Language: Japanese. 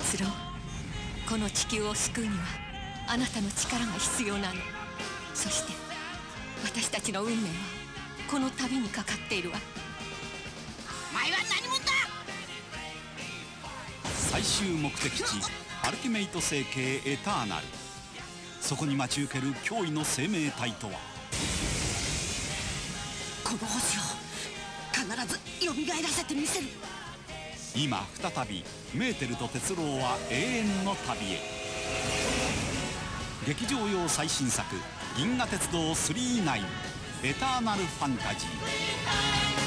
哲郎、この地球を救うにはあなたの力が必要なの。そして私たちの運命はこの旅にかかっているわ。 お前は何者だ。 最終目的地アルティメイト星系エターナル。そこに待ち受ける驚異の生命体とは。 この星を必ず蘇らせてみせる。 今再びメーテルと鉄郎は永遠の旅へ。劇場用最新作「銀河鉄道999エターナルファンタジー」。